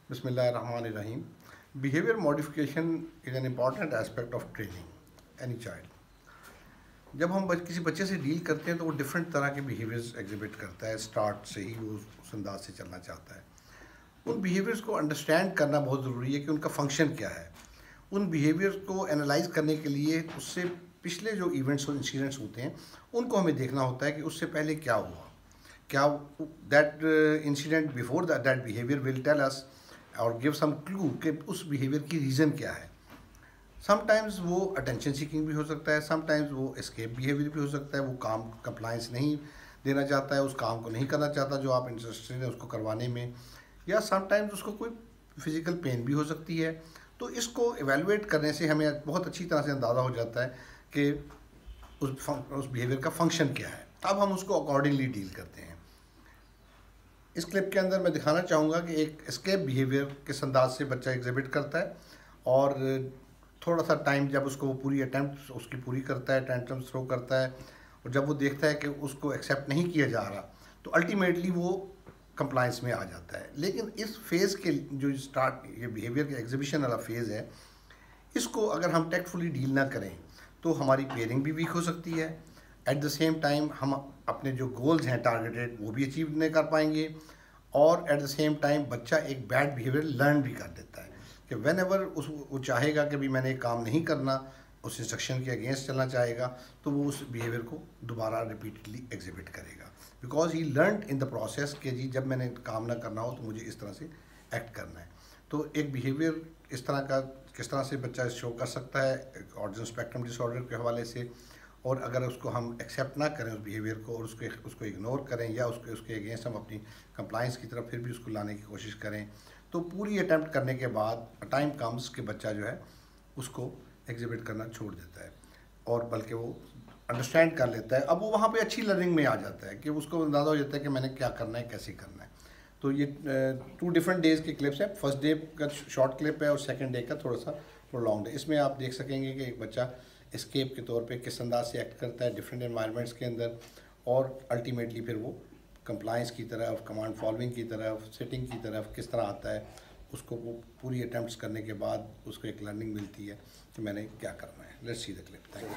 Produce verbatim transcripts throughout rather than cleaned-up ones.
Bismillahirrahmanirrahim. Behavior modification is an important aspect of training any child. जब हम बच, किसी बच्चे से डील करते हैं तो वो डिफरेंट तरह के बिहेवियर्स एग्जिबिट करता है। स्टार्ट से ही वो उस अंदाज से चलना चाहता है। उन बिहेवियर्स को अंडरस्टैंड करना बहुत ज़रूरी है कि उनका फंक्शन क्या है। उन बिहेवियर्स को एनालाइज करने के लिए उससे पिछले जो इवेंट्स और इंसिडेंट्स होते हैं उनको हमें देखना होता है कि उससे पहले क्या हुआ, क्या that incident before that behaviour will tell us और गिव सम क्लू कि उस बिहेवियर की रीज़न क्या है। समटाइम्स वो अटेंशन सीकिंग भी हो सकता है, समटाइम्स वो एस्केप बिहेवियर भी हो सकता है। वो काम कंप्लाइंस नहीं देना चाहता है, उस काम को नहीं करना चाहता जो आप इंटरेस्टेड हैं उसको करवाने में, या समटाइम्स उसको कोई फिज़िकल पेन भी हो सकती है। तो इसको एवेलुएट करने से हमें बहुत अच्छी तरह से अंदाज़ा हो जाता है कि उस उस बिहेवियर का फंक्शन क्या है। अब हम उसको अकॉर्डिंगली डील करते हैं। इस क्लिप के अंदर मैं दिखाना चाहूँगा कि एक एस्केप बिहेवियर किस अंदाज से बच्चा एग्जिबिट करता है और थोड़ा सा टाइम जब उसको वो पूरी अटैम्प्ट उसकी पूरी करता है, टेंट्रम्स थ्रो करता है, और जब वो देखता है कि उसको एक्सेप्ट नहीं किया जा रहा तो अल्टीमेटली वो कंप्लाइंस में आ जाता है। लेकिन इस फेज़ के जो स्टार्ट ये बिहेवियर के एग्जिबिशन वाला फेज़ है, इसको अगर हम टेक्टफुली डील ना करें तो हमारी पेयरिंग भी वीक हो सकती है। एट द सेम टाइम हम अपने जो गोल्स हैं टारगेटेड वो भी अचीव नहीं कर पाएंगे, और एट द सेम टाइम बच्चा एक बैड बिहेवियर लर्न भी कर देता है कि व्हेन एवर उस वो चाहेगा कि भी मैंने काम नहीं करना, उस इंस्ट्रक्शन के अगेंस्ट चलना चाहेगा, तो वो उस बिहेवियर को दोबारा रिपीटेडली एग्जिबिट करेगा, because he learn in the process कि जी जब मैंने काम ना करना हो तो मुझे इस तरह से एक्ट करना है। तो एक बिहेवियर इस तरह का किस तरह से बच्चा शो कर सकता है ऑटिज्म स्पेक्ट्रम डिसऑर्डर के हवाले से, और अगर उसको हम एक्सेप्ट ना करें उस बिहेवियर को और उसके उसको इग्नोर करें या उसके उसके अगेंस्ट हम अपनी कंप्लाइंस की तरफ फिर भी उसको लाने की कोशिश करें, तो पूरी अटैम्प्ट करने के बाद टाइम कम्स कि बच्चा जो है उसको एग्जिबिट करना छोड़ देता है और बल्कि वो अंडरस्टैंड कर लेता है। अब वो वहाँ पे अच्छी लर्निंग में आ जाता है कि उसको अंदाज़ा हो जाता है कि मैंने क्या करना है, कैसे करना है। तो ये टू डिफरेंट डेज़ के क्लिप्स हैं। फर्स्ट डे का शॉर्ट क्लिप है और सेकेंड डे का थोड़ा सा प्रोलॉन्ग्ड है। इसमें आप देख सकेंगे कि एक बच्चा एस्केप के तौर पे किस अंदाज से एक्ट करता है डिफरेंट एनवायरनमेंट्स के अंदर, और अल्टीमेटली फिर वो कंप्लाइंस की तरफ, कमांड फॉलोइंग की तरफ, सेटिंग की तरफ किस तरह आता है। उसको वो पूरी अटैम्प्ट्स करने के बाद उसको एक लर्निंग मिलती है कि मैंने क्या करना है। Let's see the clip. Thank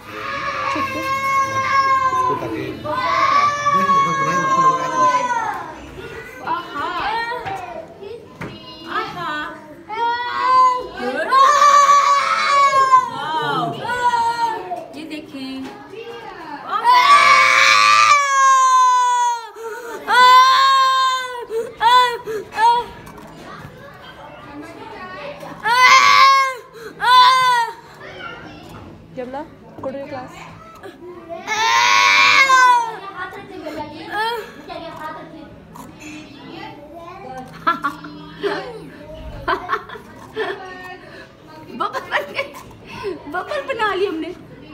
Jamna, go to your class. Bubble बना ली हमने।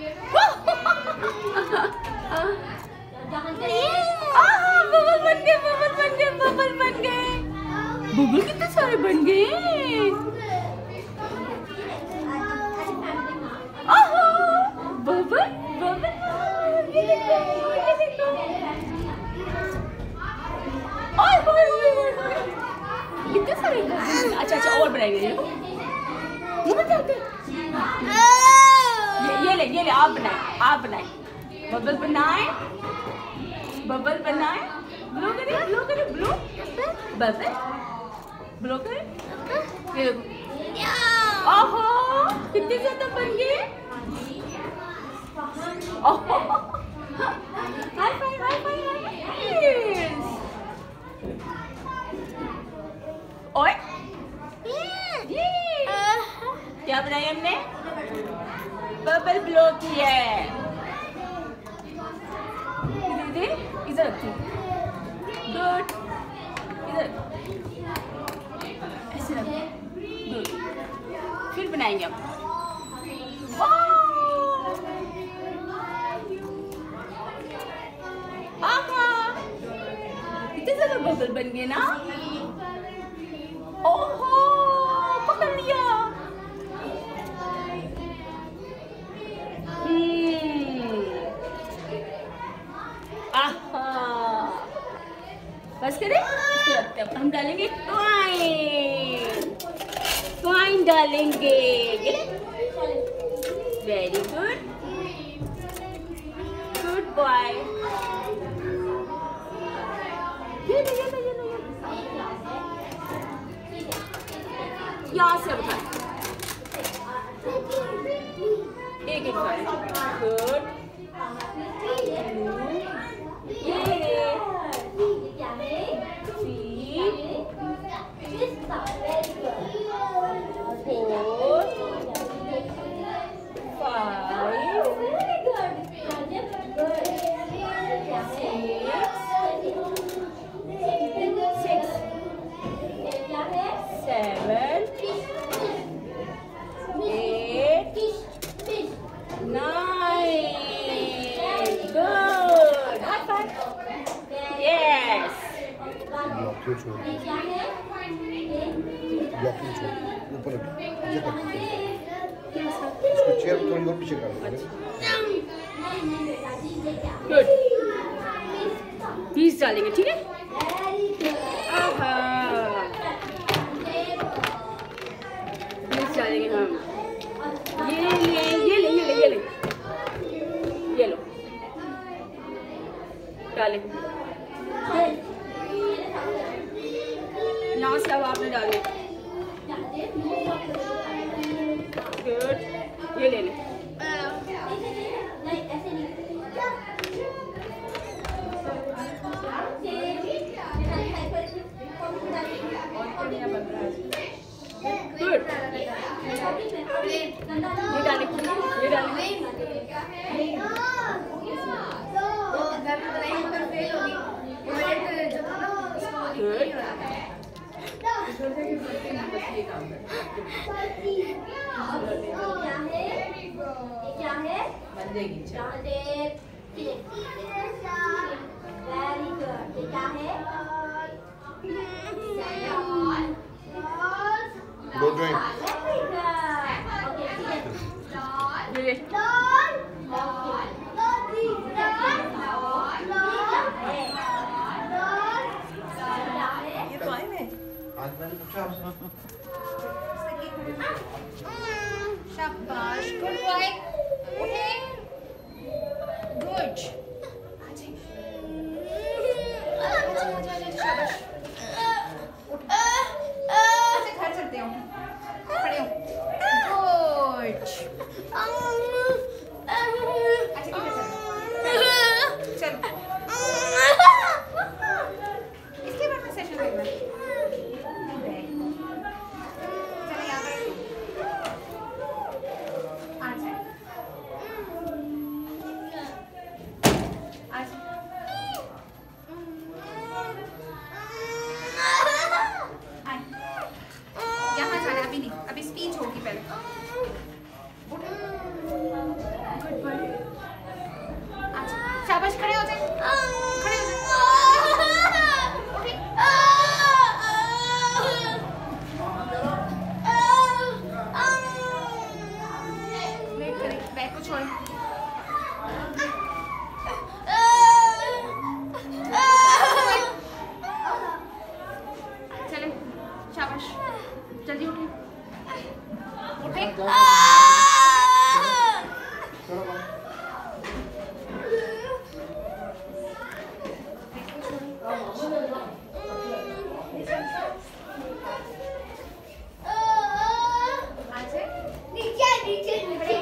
बबल बन गए, बबल बन गए, बबल बन गए। बबल कितने सारे बन गए। बबल बबल ये देखो, ये देखो। ओए ओए ओए कितने सारे बबल। अच्छा अच्छा और बनाएंगे। ये बताते ये ये ले ये ले आप बनाए, आप बनाए। बबल बनाए, बबल बनाए। ब्लो करें, ब्लो करें, ब्लो बबल ब्लो करें। ये ओहो कितने ज्यादा बन गए। High five, high five, yes. ओए क्या बनाया हमने? बबल ब्लो किया है। इधर इधर रखो। गुड, इधर ऐसे रखो। गुड, फिर बनाएंगे हम। कितने ज्यादा बबल बन गए ना। ओहो पकड़ लिया। बस करें, हम डालेंगे टॉय। डालेंगे। Very good, good boy. ये लो, ये लो, ये लो, ये लो। यहाँ से उठा, एक एक बार। गुड, ये ऊपर इसको चेयर थोड़ी और पीछे कर दो। गुड, बीस डालेंगे, ठीक है। आहा, बीस डालेंगे हम। ये ले, ये ले, ये ले, ये ले, ये लो, डालें। यहाँ से अब आपने डाले। गुड, ये ले ले। गुड, ये डाले, ये डाले। क्या है? Very good. ये क्या है? दो ड्राइंग। ये तो आए में। आज मैंने पूछा आपसे। शाबाश, गुड बॉय। उठे, गुड। शाबाश, उठ। ऐसे घर चलते हो, खड़े हो। गुड। अच्छा ठीक है, चल। इसके बाद में सेशन लगना है। अभी स्पीच होगी पहले। अच्छा, शाबाश, खड़े हो जाए, खड़े हो जाए। वेट करें, बैग को छोड़ें। चले, शाबाश, जल्दी उठे, उठे। नीचे नीचे नीचे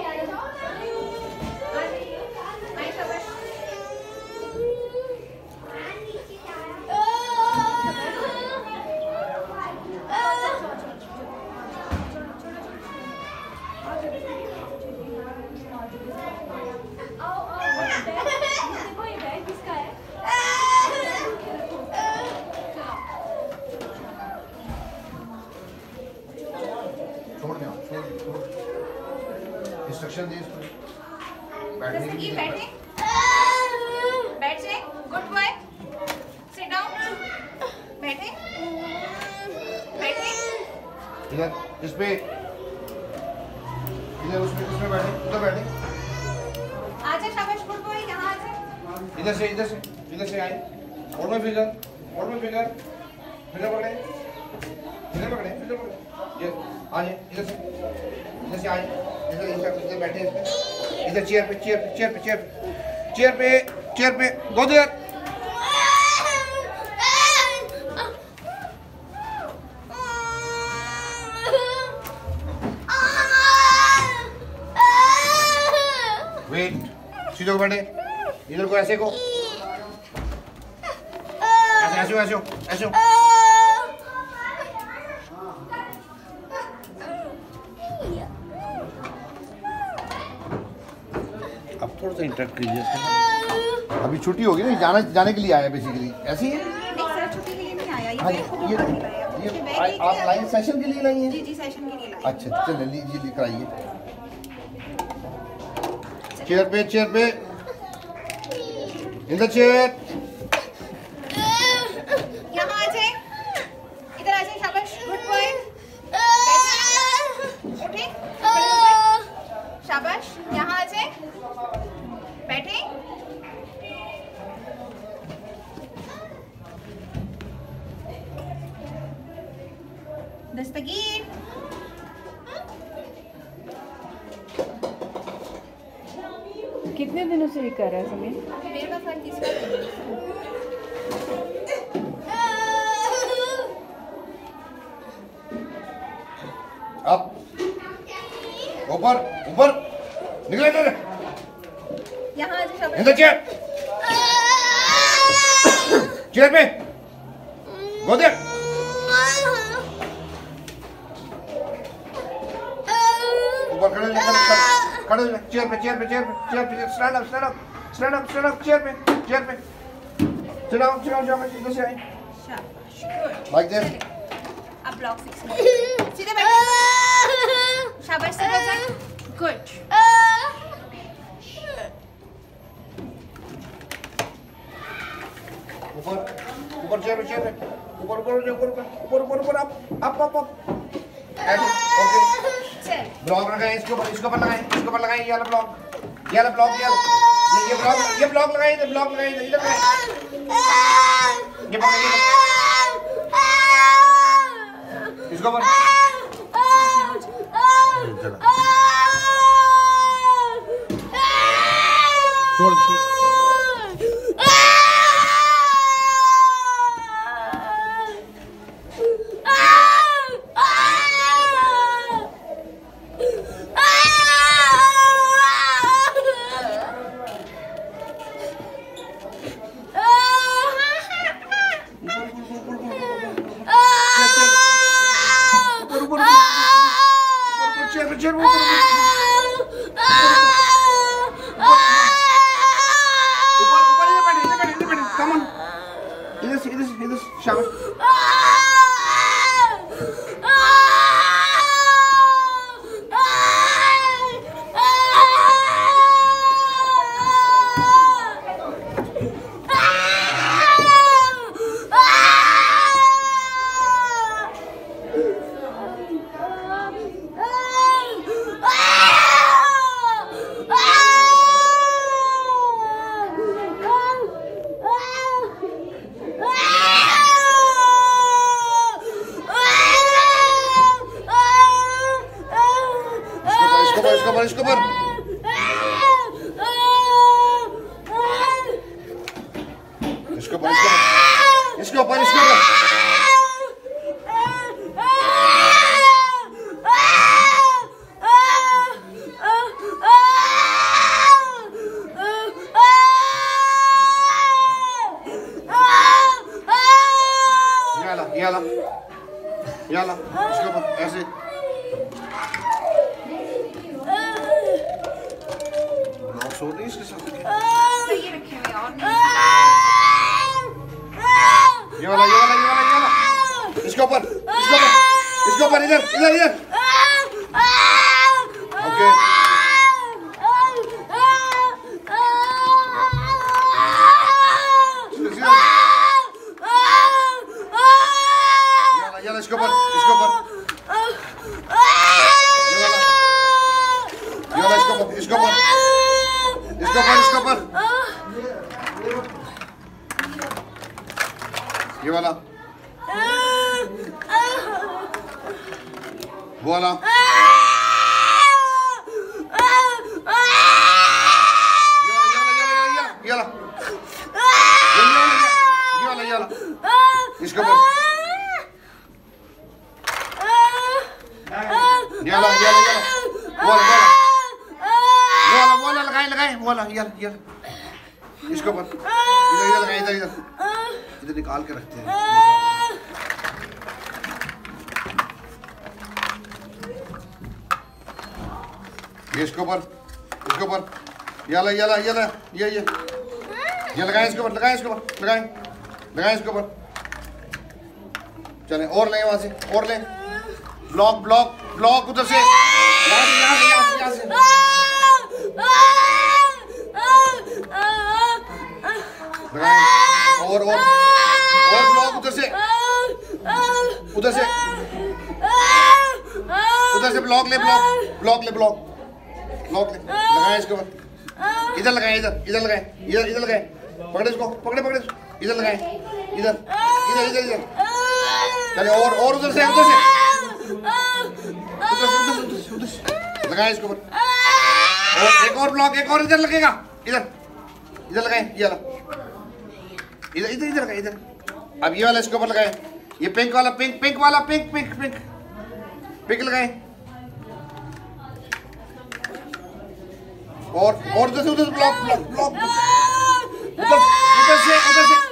इंस्ट्रक्शन दी इसको बैठने की। बैठे, बैठे, गुड बॉय। सिट डाउन, बैठे, बैठे। इधर इस पे, इधर उसमें किसमें बैठे? उधर बैठे। आजा, शाबाश, गुड बॉय। यहाँ आजा। इधर से, इधर से, इधर से आए। और में फिगर, और में फिगर, फिगर पकड़े, फिगर पकड़े, फिगर पकड़े। ये आ जाए इधर से, इधर से आ जाए, इधर इधर इधर बैठे इधर, इधर चेयर पे चेयर पे चेयर पे चेयर पे चेयर पे चेयर पे गो देयर। वेट, सीधे को बैठे, इधर को ऐसे को, ऐसे ऐसे ऐसे ऐसे। अब थोड़ा सा इंटरेक्ट कीजिए इसके। अभी छुट्टी होगी ना, जाना जाने के लिए आया बेसिकली, ऐसी है। नहीं सर, छुट्टी के लिए नहीं आया, ये हाँ, बैग को ये बाहर निकाला है। ये बैग आ- लेके आप आया। लाइन सेशन के लिए लाई हैं? जी जी, सेशन के लिए लाया। अच्छा चलिए लीजिए, लेकर आइए। चेयर पे चेयर पे इन द चेयर। यहाँ आ जाए, इधर आ जाए, शाबाश, गुड बॉय। उठे, खड़े हो जाए, शाबाश, यहाँ आ जाए, बैठे। दस्तगीर, कितने दिनों से ये कर रहा है समीर? मेरे पास हर तीसरा दिन है। अब ऊपर ऊपर निकले इधर, यहाँ आ जाए, शाबाश। इन द चेयर, चेयर पे गो देयर। ऊपर खड़े हो जाए, खड़े- खड़े हो जाए, चेयर पे चेयर पे चेयर पे चेयर पे stand up stand up stand up stand up chair पे चेयर पे सिट डाउन सिट डाउन शाबाश, इधर से आए शाबाश, गुड। Like this. चलिए, अब ब्लॉक सिक्स में सीधे बैठे, शाबाश, सीधे हो जाए, गुड। ऊपर ऊपर चेयर पे चेयर पे ऊपर ऊपर ऊपर ऊपर ऊपर ऊपर अप अप अप अप ऐसे ओके। चल, ब्लॉक लगाएं, इसके ऊपर इसके ऊपर लगाएं, इसके ऊपर लगाएं, ये वाला ब्लॉक, ये वाला ब्लॉक, ये वाला- ये ये ब्लॉक, ये ब्लॉक लगाएं, इधर ब्लॉक लगाएं, इधर लगाएं, ये पकड़िए इसके ऊपर। छोड़ छोड़ चेयर पे चेयर पे ऊपर ऊपर इधर बैठे इधर बैठे इधर बैठे कम ऑन इधर से इधर से इधर से शाबाश। इसके ऊपर इसके ऊपर इसके ऊपर इसके ऊपर इसके ऊपर इसके ऊपर ये वाला ये वाला ये वाला इसके ऊपर ऐसे सो रही इसके साथ ये रखे हुए और नहीं। ये वाला ये वाला ये वाला ये वाला इसके ऊपर इसके ऊपर इसके ऊपर इधर इधर इधर ओके ये वाला इसके ऊपर इसके ऊपर ये वाला ये वाला इसके ऊपर इसके ऊपर इसके ऊपर इसके ऊपर ये वाला वो वाला ये वाला ये वाला ये वाला इसके ऊपर ये वाला ये वाला वो वाला वो वाला वो वाला लगाए लगाए वो वाला ये वाला ये वाला इसके ऊपर इधर इधर लगाए इधर इधर इधर निकाल के रखते हैं। ये इसके ऊपर इसके ऊपर ये वाला ये वाला ये वाला ये ये ये लगाए इसके ऊपर लगाए इसके ऊपर लगाए लगाए इसके ऊपर चलें और लें वहां से और लें ब्लॉक ब्लॉक ब्लॉक उधर से यहाँ से यहाँ से यहाँ से यहाँ से लगाए और और और ब्लॉक उधर से उधर से उधर से ब्लॉक ले ब्लॉक ब्लॉक ले ब्लॉक ब्लॉक ले लगाए इसके ऊपर इधर लगाए इधर इधर लगाए इधर इधर लगाए पकड़े इसको पकड़े पकड़े इधर लगाए इधर इधर इधर इधर चले और और उधर से उधर से उधर से उधर से उधर से लगाए इसके ऊपर और एक और ब्लॉक एक और इधर लगेगा इधर इधर लगाए ये वाला इधर इधर इधर लगाए इधर अब ये वाला इसके ऊपर लगाए ये पिंक वाला पिंक पिंक वाला पिंक पिंक पिंक पिंक लगाए और और उधर से उधर से ब्लॉक ब्लॉक ब्लॉक उधर उधर से उधर से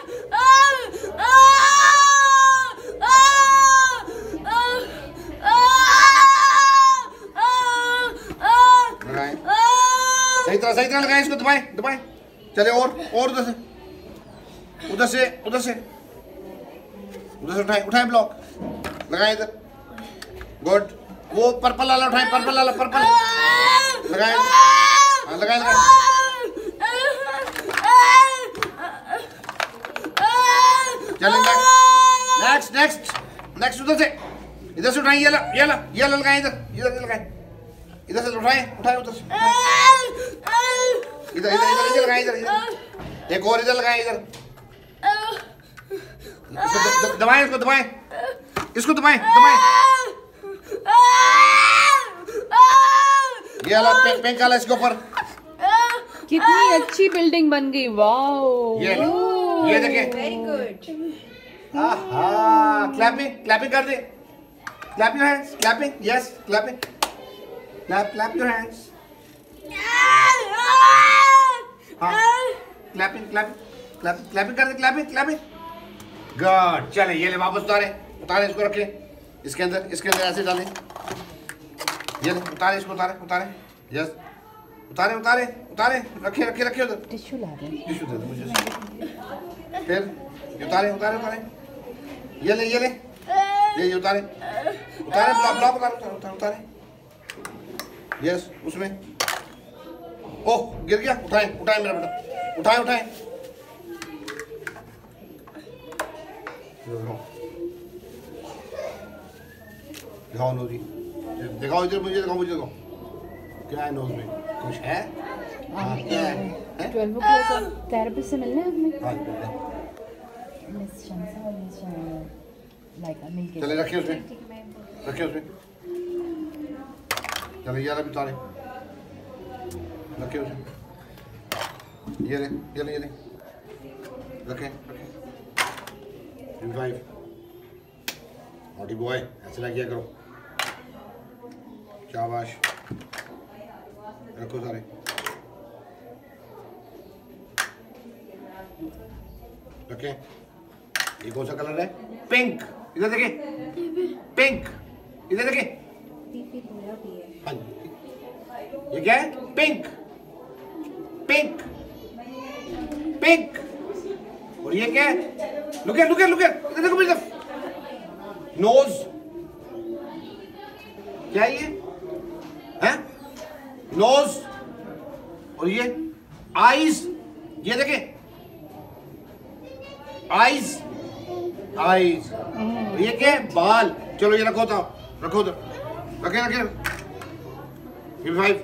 लगाए सही तरह सही तरह लगाए इसको दबाएं दबाएं चले और और उधर से उधर से उधर से उधर से उठाएं उठाएं ब्लॉक लगाएं इधर गुड वो पर्पल वाला उठाएं पर्पल वाला पर्पल लगाएं हाँ लगाएं लगाएं चलें नेक्स्ट नेक्स्ट नेक्स्ट उधर से इधर से उठाएं ये ला ये ला ये ला लगाएं इधर इधर से लगाएं इधर से उठाएं उठाएं उधर से इधर इधर इधर इधर लगाएं इधर इधर एक और इधर लगाएं इधर इसको दबाएं इसको दबाएं इसको दबाएं दबाएं ये वाला पिंक पिंक वाला इसके ऊपर कितनी अच्छी बिल्डिंग बन गई वाओ ये ये देखिए वेरी गुड आहा क्लैपिंग क्लैपिंग कर दे clap your hands clapping yes clapping clap clap your hands हाँ क्लैपिंग क्लैपिंग क्लैपिंग क्लैपिंग कर दे क्लैपिंग क्लैपिंग गुड चले ये ले वापस उतारे उतारे इसको रखे इसके अंदर इसके अंदर ऐसे डालें ये ले उतारे इसको उतारे उतारे यस उतारे उतारे उतारे रखे रखे रखे उधर टिश्यू ला दे टिश्यू दे दो मुझे फिर ये उतारे उतारे उतारे ये ले ये ले ये ये उतारे उतारे ब्लॉक ब्लॉक उतारे उतारे उतारे उतारे यस उसमें ओह गिर गया उठाए उठाए मेरा बेटा उठाए उठाए दिखाओ नोजी दिखाओ इधर मुझे दिखाओ मुझे दिखाओ क्या है नोज में कुछ है हाँ क्या है ट्वेल्व ओ क्लॉक थेरेपिस्ट से मिलना है हमें हाँ बेटा मिस शंसा और मिस लाइका मिलके चले रखिए उसमें रखिए उसमें चले यार अभी तारे रखिए उसमें ये ले ये ले ये ले रखें रखें फाइव नॉटी बॉय ऐसे ना किया करो शाबाश रखो सारे रखें ये कौन सा कलर है पिंक इधर देखें पिंक इधर देखें हाँ ये क्या है पिंक पिंक पिंक और ये क्या है look at look at look at इधर देखो मेरी तरफ नोज क्या है ये हैं नोज और ये आईज ये देखें आईज आईज ये क्या है बाल चलो ये रखो था रखो उधर रखे रखे ये फाइव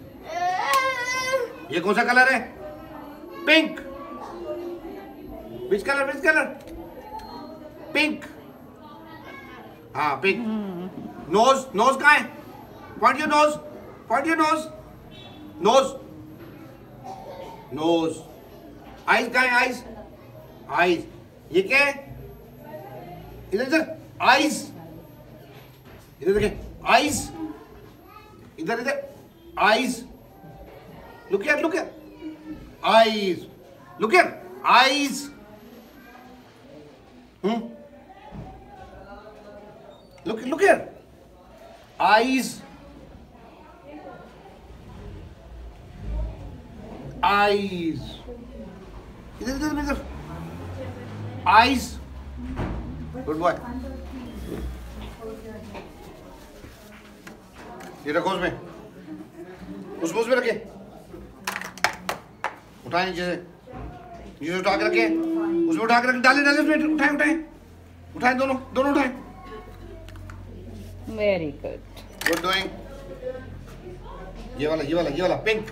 ये कौन सा कलर है pink which colour which colour pink हाँ पिंक नोज नोज कहाँ है? Point your nose, point your nose, nose nose. Eyes कहाँ है? आइज आइज ये क्या है? इधर इधर आइज, इधर देखें आइज, इधर इधर eyes, look here look here eyes, look here eyes. Hmm look look here eyes, eyes, इधर इधर इधर आइज। Good boy. ये रखो उसमें, उसमें उसमें रखे, उठाए नीचे से, नीचे से उठा के रखे, उसमें उठा के रखे, डाले डाले उसमें, उठाए उठाए उठाए, दोनों दोनों उठाए। Very good. Good doing. ये वाला ये वाला ये वाला पिंक,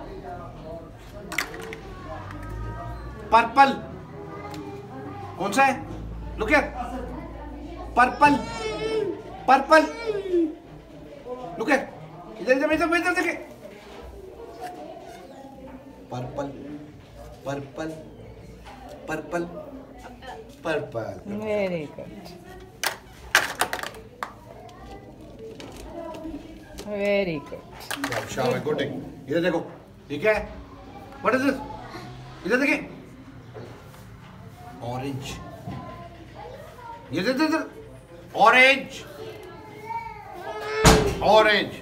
पर्पल, कौन सा है? Look here, purple purple, look here, इधर इधर इधर इधर देखे, purple purple purple purple. Very good, very good. शाबाश, गुड। इधर देखो, ठीक है? What is this? इधर देखें, ऑरेंज, ये इधर इधर, ऑरेंज ऑरेंज,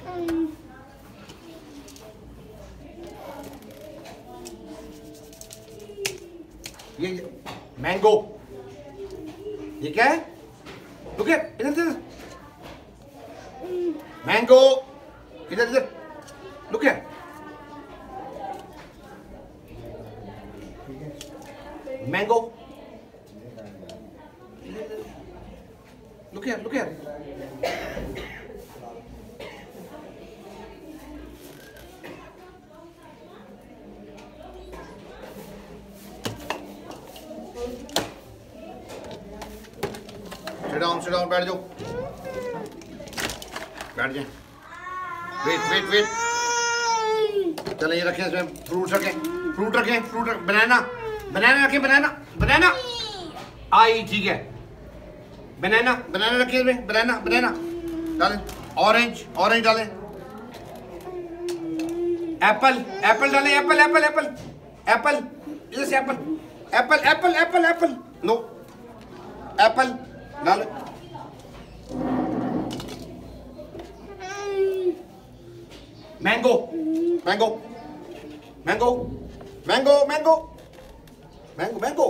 ये मैंगो, ये क्या है? लुक हियर, इधर इधर मैंगो, इधर इधर look here, mango, look here look here, sit down sit down, बैठ जाओ बैठ जाए। वेट वेट वेट, चलो ये रखें, इसमें फ्रूट्स रखें, फ्रूट रखें, फ्रूट रखें, बनाना बनाना रखें, बनाना बनाना, आई ठीक है, बनाना बनाना रखें इसमें, बनाना बनाना डालें, ऑरेंज ऑरेंज डालें, एप्पल एप्पल डालें, एप्पल एप्पल एप्पल एप्पल, इधर से apple apple apple apple apple, no apple डालें, mango mango mango mango mango mango mango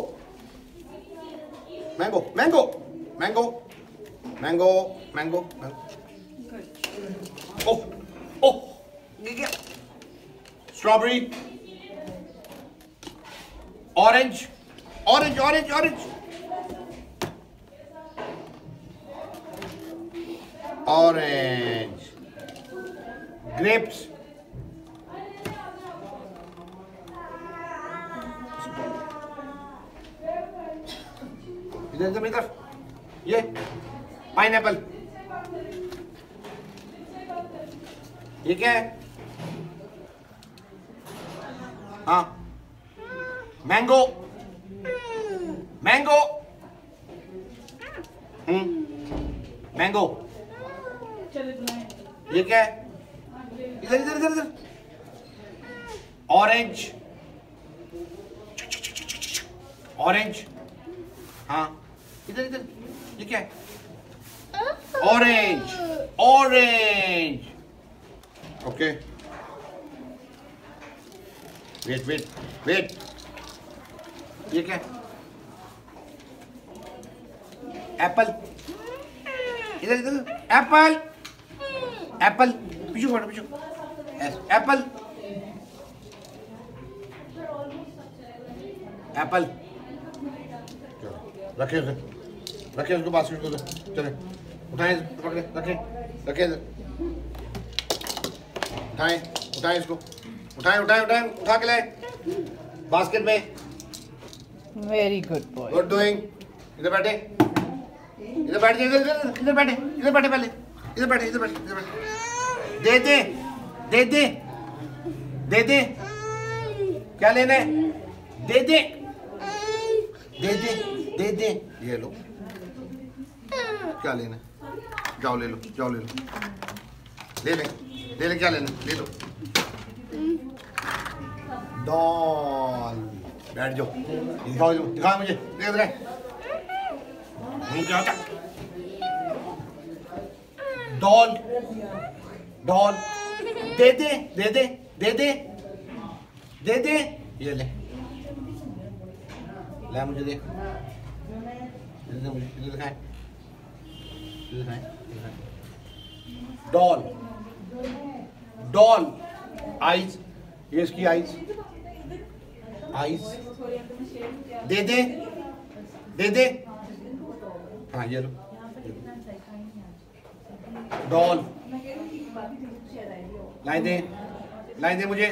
mango mango mango mango mango oh oh ये क्या? Strawberry, orange orange orange orange orange, grapes, इधर इधर इधर, ये pineapple, ये क्या है? हाँ, मैंगो मैंगो, हम्म मैंगो, ये क्या है? इधर इधर इधर इधर, ऑरेंज ऑरेंज, हाँ इधर इधर, ये क्या है? Orange orange, okay wait wait wait, ये क्या है? एप्पल, इधर इधर, एप्पल एप्पल, पीछे बढ़ो पीछे, एप्पल एप्पल, रखे उसे, रखे उसको बास्केट को, चले उठाए, पकड़े रखे रखे, उठाए उठाए इसको, उठाए उठाए उठाए उठा के लाए बास्केट में। Very good boy, good doing. इधर बैठे, इधर बैठ जाइए, इधर इधर इधर बैठे, इधर बैठे, पहले इधर बैठ इधर बैठ इधर बैठ। दे दे दे दे दे दे क्या लेना है? दे दे दे दे दे दे ये लो। क्या लेना है? जाओ ले लो, जाओ ले लो, ले ले ले ले क्या लेना? ले लो। डॉल बैठ जाओ, दिखाओ दिखाओ मुझे, देख रहे क्या होता? डॉल डॉल दे दे दे दे दे दे दे दे ये ले ले मुझे दे दे दे मुझे दे दिखाए दे दिखाए डॉल डॉल आइज ये इसकी आइज आइज दे दे दे दे हाँ ये लो डॉल लाई दे लाई दे मुझे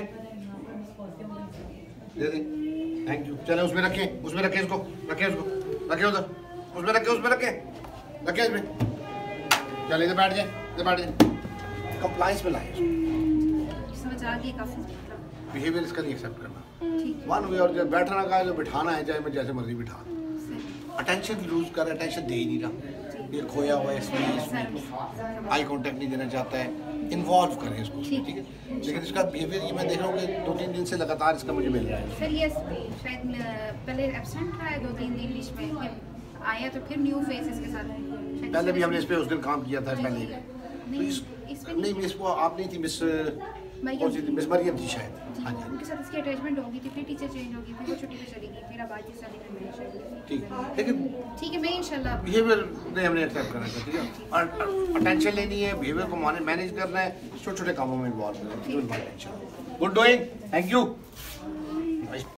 दे दे थैंक यू चले उसमें रखे उसमें रखे इसको रखे उसको रखे उधर उसमें रखे उसमें रखे रखे इसमें चल इधर बैठ जाए इधर बैठ जाए कंप्लायंस में लाए समझ आ गई काफी बिहेवियर इसका नहीं एक्सेप्ट करना ठीक वन वे और जब बैठना का है तो बिठाना है चाहे मैं जैसे मर्जी बिठा अटेंशन लूज कर अटेंशन दे ही नहीं रहा ये खोया हुआ है इसमें इसमें आई कांटेक्ट नहीं देना चाहता है इन्वॉल्व करें इसको ठीक है लेकिन इसका बिहेवियर ये मैं देख रहा हूँ कि दो तीन दिन से लगातार इसका मुझे मिल रहा है सर ये शायद पहले एब्सेंट रहा है दो तीन दिन बीच में फिर आया तो फिर न्यू फेस इसके साथ पहले भी हमने इस पे उस दिन काम किया था पहले तो इस नहीं मिस वो आप नहीं थी मिस मिस मरियम थी शायद हाँ जी उनके साथ इसकी अटैचमेंट होगी थी फिर टीचर चेंज होगी फिर वो छुट्टी पे चली गई फिर अब आज इस साल में ठीक लेकिन ठीक है मैं इंशाल्लाह बिहेवियर नहीं हमने एक्सेप्ट करना है ठीक है और अटेंशन लेनी है बिहेवियर को मैनेज करना है छोटे छोटे कामों में इन्वॉल्व करना है गुड डूइंग थैंक यू